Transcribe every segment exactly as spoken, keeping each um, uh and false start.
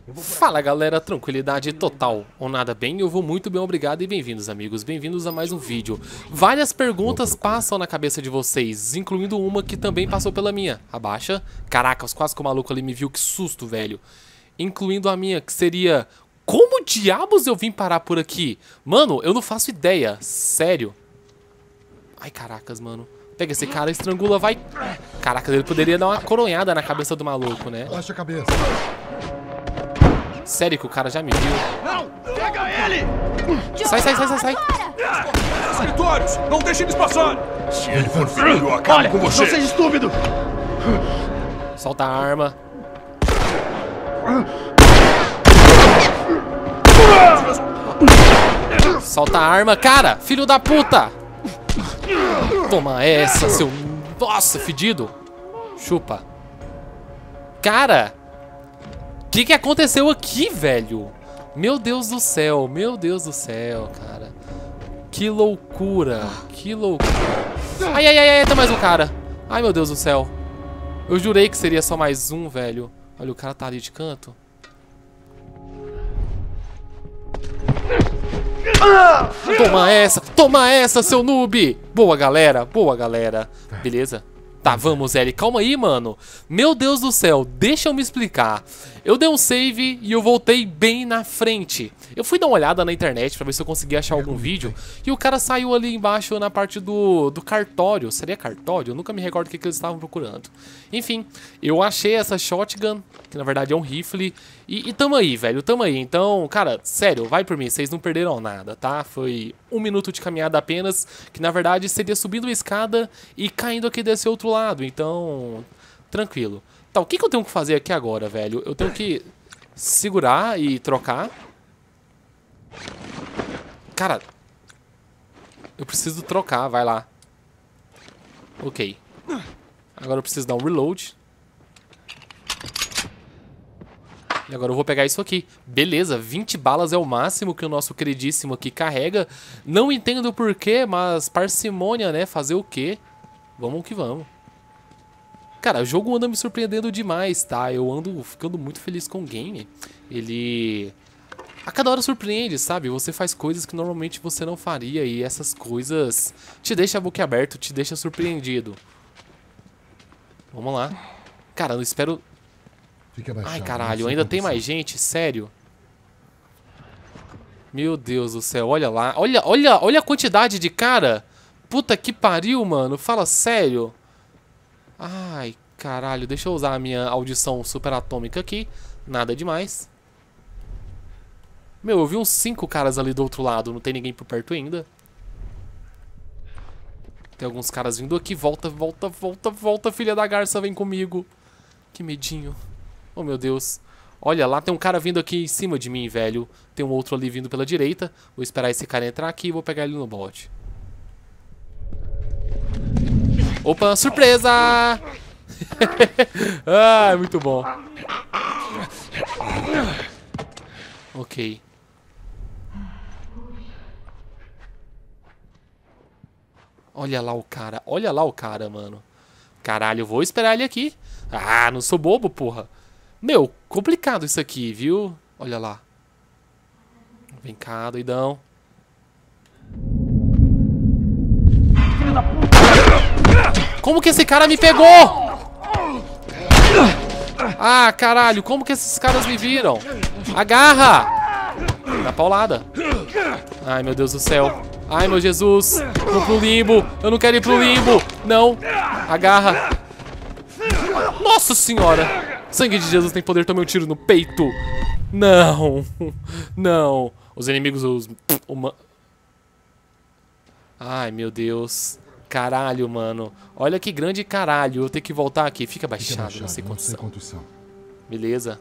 Fala galera, tranquilidade total, ou nada bem, eu vou muito bem, obrigado e bem-vindos amigos, bem-vindos a mais um vídeo. Várias perguntas passam na cabeça de vocês, incluindo uma que também passou pela minha. Abaixa. Caraca, quase que o maluco ali me viu, que susto, velho. Incluindo a minha, que seria: como diabos eu vim parar por aqui? Mano, eu não faço ideia, sério. Ai, caracas, mano. Pega esse cara, estrangula, vai. Caraca, ele poderia dar uma coronhada na cabeça do maluco, né? Baixa a cabeça. Sério que o cara já me viu? Não! Pega ele! Sai, sai, sai, sai, sai. Escritórios! Não deixe eles passar! Se ele for filho, eu acabo com você! Não seja estúpido! Solta a arma. Solta a arma, cara! Filho da puta! Toma essa, seu... Nossa, fedido! Chupa. Cara! O que que aconteceu aqui, velho? Meu Deus do céu, meu Deus do céu, cara. Que loucura, que loucura. Ai, ai, ai, ai, tem mais um cara. Ai, meu Deus do céu. Eu jurei que seria só mais um, velho. Olha, o cara tá ali de canto. Toma essa, toma essa, seu noob. Boa, galera, boa, galera. Beleza? Tá, vamos, Ellie. Calma aí, mano. Meu Deus do céu, deixa eu me explicar. Eu dei um save e eu voltei bem na frente. Eu fui dar uma olhada na internet pra ver se eu conseguia achar algum vídeo. E o cara saiu ali embaixo na parte do, do cartório. Seria cartório? Eu nunca me recordo o que, que eles estavam procurando. Enfim, eu achei essa shotgun, que na verdade é um rifle. E, e tamo aí, velho, tamo aí. Então, cara, sério, vai por mim. Vocês não perderam nada, tá? Foi um minuto de caminhada apenas, que na verdade seria subindo a escada e caindo aqui desse outro lado. Então, tranquilo. Tá, o que, que eu tenho que fazer aqui agora, velho? Eu tenho que segurar e trocar. Cara, eu preciso trocar, vai lá. Ok. Agora eu preciso dar um reload. E agora eu vou pegar isso aqui. Beleza, vinte balas é o máximo que o nosso queridíssimo aqui carrega. Não entendo o porquê, mas parcimônia, né? Fazer o quê? Vamos que vamos. Cara, o jogo anda me surpreendendo demais, tá? Eu ando ficando muito feliz com o game. Ele... a cada hora surpreende, sabe? Você faz coisas que normalmente você não faria e essas coisas te deixam a boca aberta, te deixa surpreendido. Vamos lá. Cara, eu não espero... Fica abaixado. Ai, caralho, ainda tem mais gente? Sério? Meu Deus do céu, olha lá. Olha, olha, olha a quantidade de cara. Puta que pariu, mano. Fala sério. Ai, caralho. Deixa eu usar a minha audição super atômica aqui. Nada demais. Meu, eu vi uns cinco caras ali do outro lado. Não tem ninguém por perto ainda. Tem alguns caras vindo aqui. Volta, volta, volta, volta, filha da garça. Vem comigo. Que medinho. Oh, meu Deus. Olha, lá tem um cara vindo aqui em cima de mim, velho. Tem um outro ali vindo pela direita. Vou esperar esse cara entrar aqui e vou pegar ele no bote. Opa, surpresa! Ah, muito bom. Ok. Olha lá o cara. Olha lá o cara, mano. Caralho, eu vou esperar ele aqui. Ah, não sou bobo, porra. Meu, complicado isso aqui, viu? Olha lá. Vem cá, doidão. Como que esse cara me pegou? Ah, caralho, como que esses caras me viram? Agarra! Dá paulada. Ai, meu Deus do céu. Ai, meu Jesus. Vou pro limbo. Eu não quero ir pro limbo. Não. Agarra. Nossa senhora. Sangue de Jesus tem poder. Tomei um tiro no peito. Não. Não. Os inimigos... Os... Uma... Ai, meu Deus. Caralho, mano. Olha que grande caralho. Eu tenho que voltar aqui. Fica abaixado, Fica abaixado não sei condição. condição. Beleza.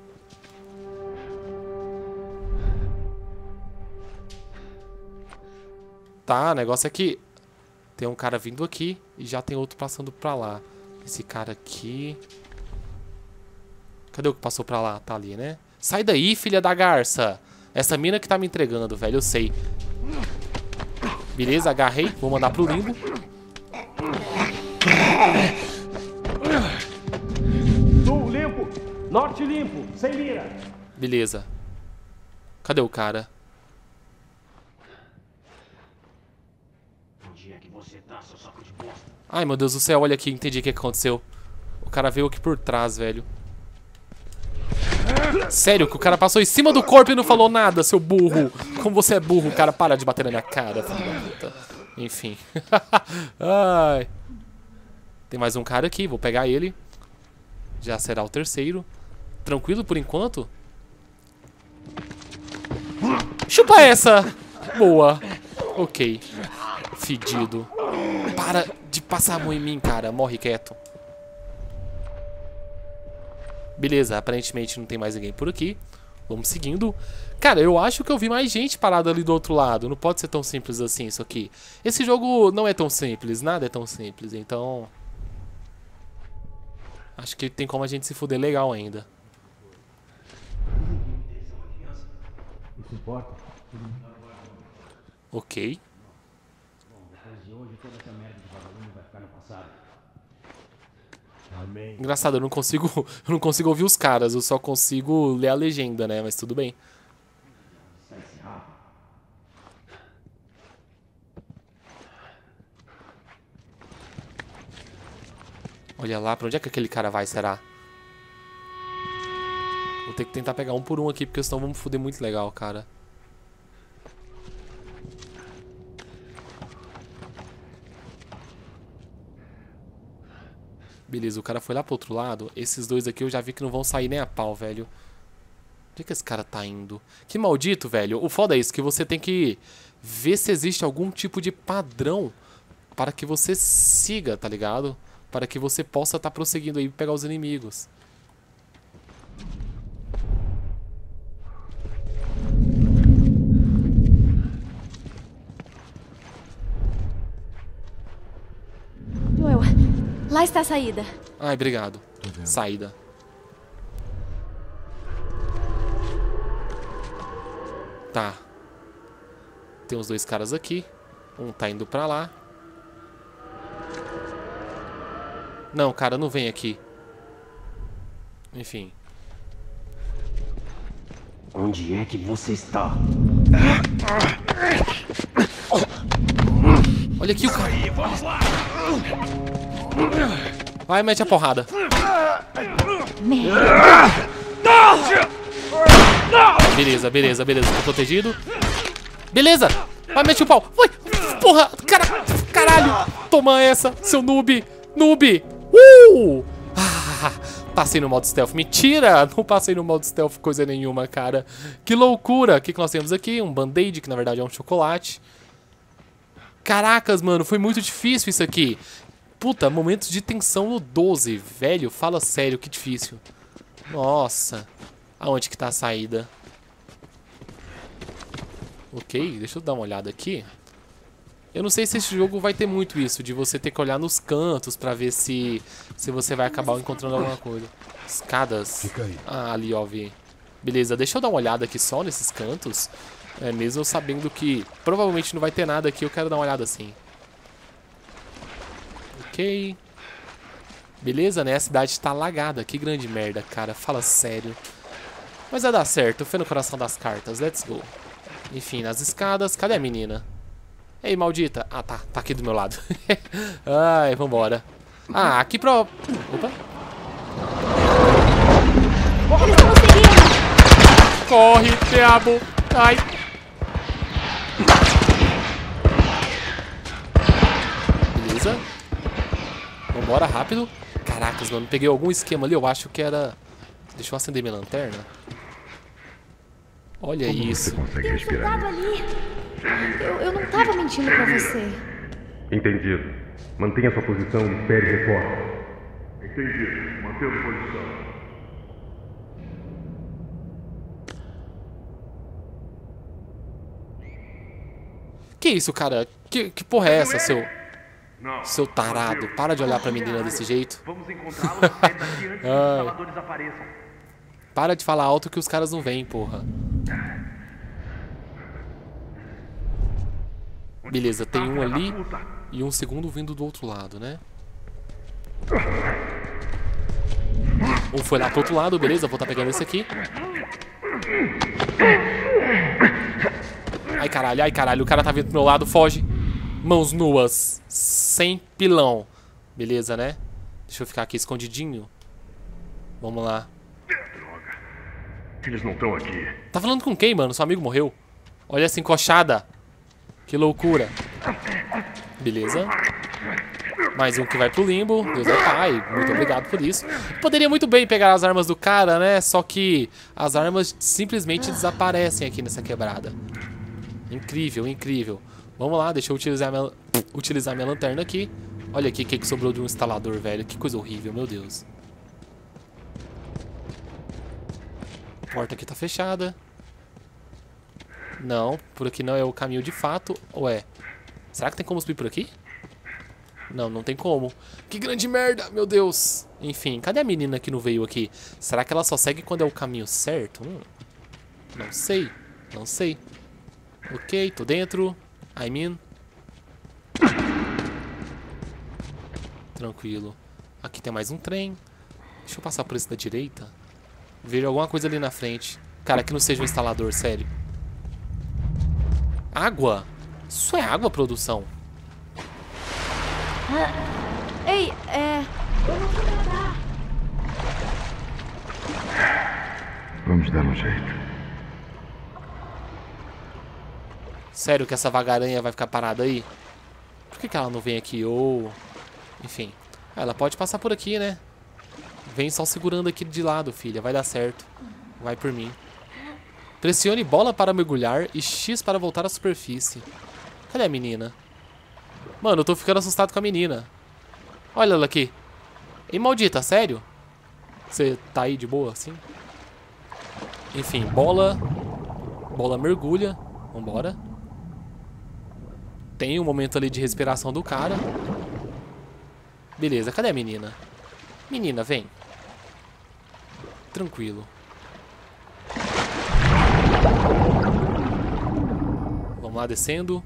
Tá, o negócio é que tem um cara vindo aqui e já tem outro passando pra lá. Esse cara aqui... Cadê o que passou pra lá? Tá ali, né? Sai daí, filha da garça. Essa mina que tá me entregando, velho, eu sei. Beleza, agarrei. Vou mandar pro limbo. Sul limpo. Norte limpo. Sem mira. Beleza. Cadê o cara? Onde é que você tá, seu saco de bosta? Ai, meu Deus do céu, olha aqui, entendi o que aconteceu. O cara veio aqui por trás, velho. Sério, que o cara passou em cima do corpo e não falou nada, seu burro. Como você é burro, cara, para de bater na minha cara, filho da puta. Enfim. Ai. Tem mais um cara aqui, vou pegar ele. Já será o terceiro. Tranquilo por enquanto? Chupa essa! Boa. Ok. Fedido. Para de passar a mão em mim, cara. Morre quieto. Beleza, aparentemente não tem mais ninguém por aqui. Vamos seguindo. Cara, eu acho que eu vi mais gente parada ali do outro lado. Não pode ser tão simples assim isso aqui. Esse jogo não é tão simples. Nada é tão simples, então... Acho que tem como a gente se fuder legal ainda. Ok. Engraçado, eu não consigo, eu não consigo ouvir os caras, eu só consigo ler a legenda, né? Mas tudo bem. Olha lá, pra onde é que aquele cara vai, será? Vou ter que tentar pegar um por um aqui, porque senão vamos foder muito legal, cara. Beleza, o cara foi lá pro outro lado. Esses dois aqui eu já vi que não vão sair nem a pau, velho. Onde é que esse cara tá indo? Que maldito, velho. O foda é isso, que você tem que ver se existe algum tipo de padrão para que você siga, tá ligado? Para que você possa estar tá prosseguindo aí e pegar os inimigos. Joel, lá está a saída. Ai, obrigado. Saída. Tá. Tem os dois caras aqui. Um tá indo pra lá. Não, cara, não vem aqui. Enfim. Onde é que você está? Olha aqui o cara. Vai, mete a porrada. Beleza, beleza, beleza. Tô protegido. Beleza. Vai, mete o pau. Vai. Porra, cara, caralho. Toma essa, seu noob. Noob. Uh! Ah, passei no modo stealth. Mentira! Não passei no modo stealth coisa nenhuma, cara. Que loucura! O que, que nós temos aqui? Um band-aid, que na verdade é um chocolate. Caracas, mano. Foi muito difícil isso aqui. Puta, momentos de tensão no doze. Velho, fala sério, que difícil. Nossa. Aonde que tá a saída? Ok, deixa eu dar uma olhada aqui. Eu não sei se esse jogo vai ter muito isso, de você ter que olhar nos cantos pra ver se, se você vai acabar encontrando alguma coisa. Escadas. Fica aí. Ah, ali, ó, vi. Beleza, deixa eu dar uma olhada aqui só nesses cantos. É, mesmo eu sabendo que provavelmente não vai ter nada aqui, eu quero dar uma olhada assim. Ok. Beleza, né? A cidade tá lagada. Que grande merda, cara. Fala sério. Mas vai dar certo. Fé no coração das cartas. Let's go. Enfim, nas escadas. Cadê a menina? Ei, maldita. Ah, tá. Tá aqui do meu lado. Ai, vambora. Ah, aqui pra... Opa. Eles estão seguindo. Corre, diabo. Ai. Beleza. Vambora, rápido. Caracas, mano. Peguei algum esquema ali. Eu acho que era... Deixa eu acender minha lanterna. Olha Como isso. Você consegue Tem um respirar? soldado ali. Eu, eu não tava mentindo pra você. Entendido. Mantenha sua posição e espere reforço. Entendido. Mantendo posição. Que isso, cara? Que, que porra é essa, seu... Não. Seu tarado? Para de olhar pra menina desse jeito. Vamos encontrá-los e sair daqui antes que os instaladores apareçam. Para de falar alto que os caras não vêm, porra. Beleza, tem um ali e um segundo vindo do outro lado, né? Um foi lá pro outro lado, beleza, vou estar pegando esse aqui. Ai, caralho, ai, caralho. O cara tá vindo pro meu lado, foge. Mãos nuas. Sem pilão. Beleza, né? Deixa eu ficar aqui escondidinho. Vamos lá. Droga. Eles não estão aqui. Tá falando com quem, mano? Seu amigo morreu. Olha essa encoxada. Que loucura. Beleza. Mais um que vai pro limbo. Deus é pai. Muito obrigado por isso. Poderia muito bem pegar as armas do cara, né? Só que as armas simplesmente desaparecem aqui nessa quebrada. Incrível, incrível. Vamos lá, deixa eu utilizar minha, utilizar minha lanterna aqui. Olha aqui o que, que sobrou de um instalador, velho. Que coisa horrível, meu Deus. A porta aqui tá fechada. Não, por aqui não é o caminho de fato. Ou é? Será que tem como subir por aqui? Não, não tem como. Que grande merda, meu Deus. Enfim, cadê a menina que não veio aqui? Será que ela só segue quando é o caminho certo? Hum, não sei, não sei. Ok, tô dentro. I mean. Tranquilo. Aqui tem mais um trem. Deixa eu passar por esse da direita. Vejo alguma coisa ali na frente. Cara, que não seja um instalador, sério. Água? Isso é água, produção. Ah, ei, é... Vamos dar um jeito. Sério que essa vagaranha vai ficar parada aí? Por que, que ela não vem aqui? Ou... Enfim. Ela pode passar por aqui, né? Vem só segurando aqui de lado, filha. Vai dar certo. Vai por mim. Pressione bola para mergulhar e X para voltar à superfície. Cadê a menina? Mano, eu tô ficando assustado com a menina. Olha ela aqui. E maldita, sério? Você tá aí de boa, assim? Enfim, bola. Bola mergulha. Vambora. Tem um momento ali de respiração do cara. Beleza, cadê a menina? Menina, vem. Tranquilo. Vamos lá, descendo.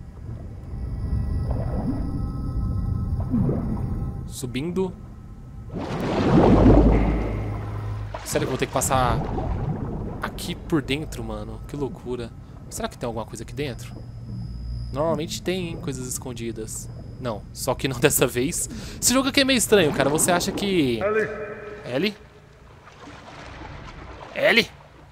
Subindo. Sério que eu vou ter que passar aqui por dentro, mano? Que loucura. Será que tem alguma coisa aqui dentro? Normalmente tem, hein, coisas escondidas. Não, só que não dessa vez. Esse jogo aqui é meio estranho, cara. Você acha que... Ellie? Ellie?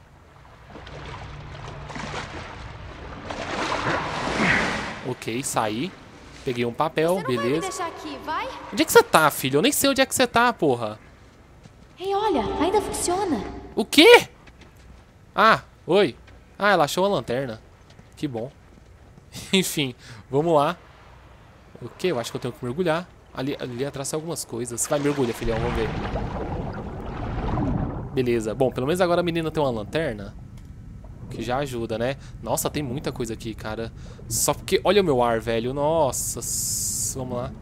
Ok, saí. Peguei um papel, Você não beleza. vai me deixar aqui, vai? Onde é que você tá, filho? Eu nem sei onde é que você tá, porra. Ei, olha, ainda funciona. O quê? Ah, oi. Ah, ela achou uma lanterna. Que bom. Enfim, vamos lá. Ok, eu acho que eu tenho que mergulhar. Ali, ali atrás tem algumas coisas. Vai, mergulha, filhão, vamos ver. Beleza. Bom, pelo menos agora a menina tem uma lanterna. Que já ajuda, né? Nossa, tem muita coisa aqui, cara. Só porque... Olha o meu ar, velho. Nossa. Vamos lá.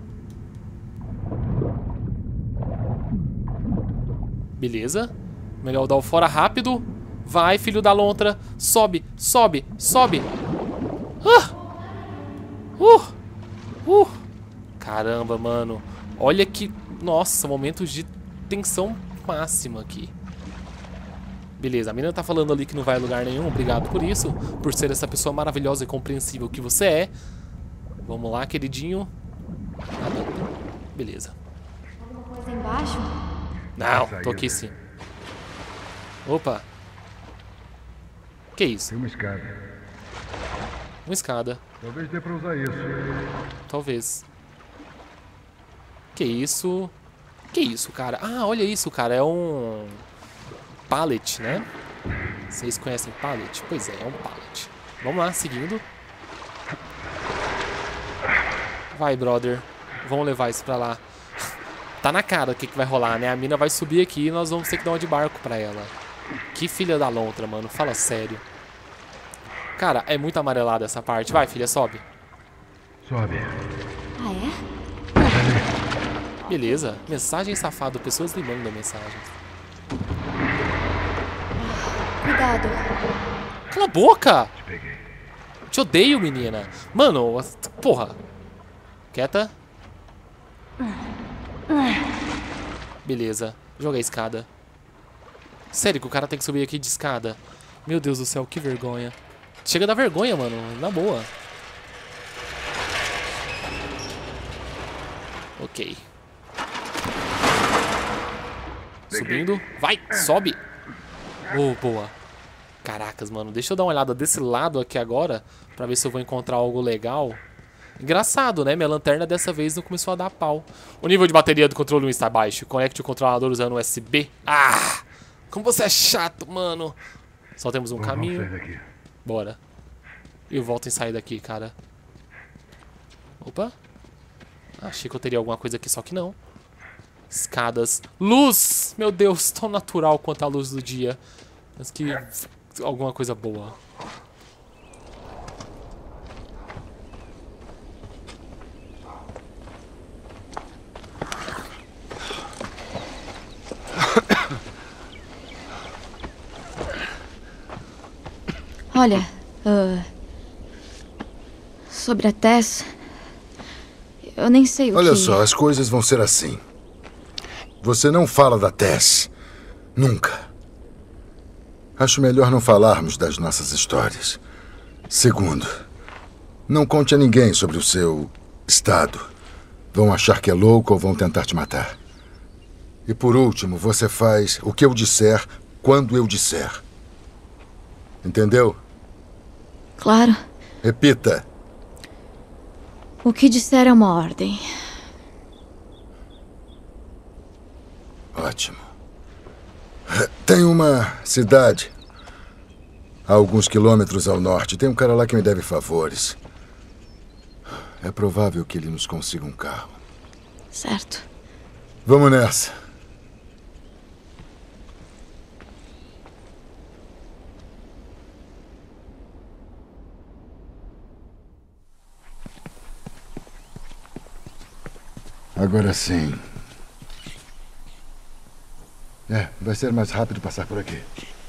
Beleza. Melhor dar o fora rápido. Vai, filho da lontra. Sobe, sobe, sobe. Ah! Uh! Uh! Caramba, mano. Olha que... Nossa, momentos de tensão máxima aqui. Beleza, a menina tá falando ali que não vai a lugar nenhum. Obrigado por isso. Por ser essa pessoa maravilhosa e compreensível que você é. Vamos lá, queridinho. Nada. Beleza. Alguma coisa embaixo? Não, tô aqui sim. Opa. Que isso? Tem uma escada. Uma escada. Talvez dê pra usar isso. Talvez. Que isso? Que isso, cara? Ah, olha isso, cara. É um... pallet, né? Vocês conhecem pallet? Pois é, é um pallet. Vamos lá, seguindo. Vai, brother. Vamos levar isso pra lá. Tá na cara o que, que vai rolar, né? A mina vai subir aqui e nós vamos ter que dar uma de barco pra ela. Que filha da lontra, mano. Fala sério. Cara, é muito amarelada essa parte. Vai, filha, sobe. Sobe. Ah, é? Beleza. Mensagem safado. Pessoas lhe mandam mensagens. Cuidado. Cala a boca! Te peguei. Te odeio, menina. Mano, porra. Quieta. Beleza. Joga a escada. Sério que o cara tem que subir aqui de escada. Meu Deus do céu, que vergonha. Chega da vergonha, mano. Na boa. Ok. Subindo. Vai, sobe. Oh, boa. Caracas, mano. Deixa eu dar uma olhada desse lado aqui agora, pra ver se eu vou encontrar algo legal. Engraçado, né? Minha lanterna dessa vez não começou a dar pau. O nível de bateria do controle um está baixo. Conecte o controlador usando U S B. Ah! Como você é chato, mano. Só temos um Vamos caminho. sair daqui. Bora. Eu volto em sair daqui, cara. Opa. Achei que eu teria alguma coisa aqui, só que não. Escadas. Luz! Meu Deus, tão natural quanto a luz do dia. Mas que... alguma coisa boa. Olha, uh, sobre a Tess, eu nem sei o Olha que... só, as coisas vão ser assim. Você não fala da Tess. Nunca. Acho melhor não falarmos das nossas histórias. Segundo, não conte a ninguém sobre o seu estado. Vão achar que é louco ou vão tentar te matar. E por último, você faz o que eu disser quando eu disser. Entendeu? Claro. Repita. O que disser é uma ordem. Ótimo. Tem uma cidade a alguns quilômetros ao norte. Tem um cara lá que me deve favores. É provável que ele nos consiga um carro. Certo. Vamos nessa. Agora sim. É, vai ser mais rápido passar por aqui.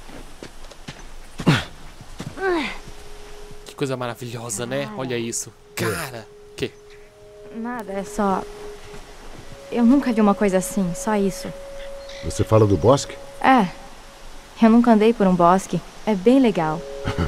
Que coisa maravilhosa, né? Olha isso. Cara, que? Nada, é só... Eu nunca vi uma coisa assim, só isso. Você fala do bosque? É, eu nunca andei por um bosque. É bem legal.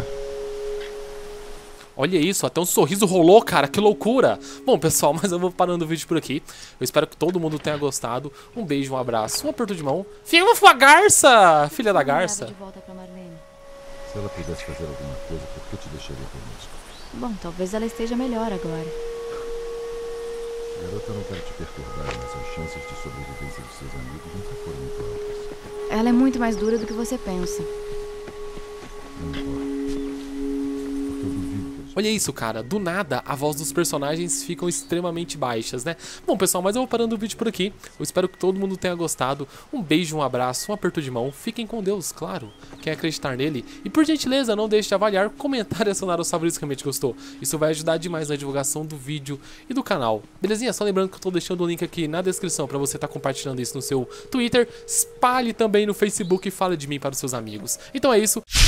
Olha isso, até um sorriso rolou, cara, que loucura. Bom, pessoal, mas eu vou parando o vídeo por aqui. Eu espero que todo mundo tenha gostado. Um beijo, um abraço, um aperto de mão. Fica com a garça, filha da garça. De volta pra Marlene. Se ela pudesse fazer alguma coisa, por que te deixaria conosco? Bom, talvez ela esteja melhor agora. Garota, eu não quero te perturbar, mas as chances de sobrevivência dos seus amigos nunca foram muito altas. Ela é muito mais dura do que você pensa. Não importa. Porque eu duvido que eles... Olha isso, cara, do nada a voz dos personagens ficam extremamente baixas, né? Bom, pessoal, mas eu vou parando o vídeo por aqui. Eu espero que todo mundo tenha gostado. Um beijo, um abraço, um aperto de mão. Fiquem com Deus, claro, quem acreditar nele. E por gentileza, não deixe de avaliar, comentar e acionar os favoritos que realmente gostou. Isso vai ajudar demais na divulgação do vídeo e do canal. Belezinha? Só lembrando que eu tô deixando o link aqui na descrição pra você estar compartilhando isso no seu Twitter. Espalhe também no Facebook e fale de mim para os seus amigos. Então é isso.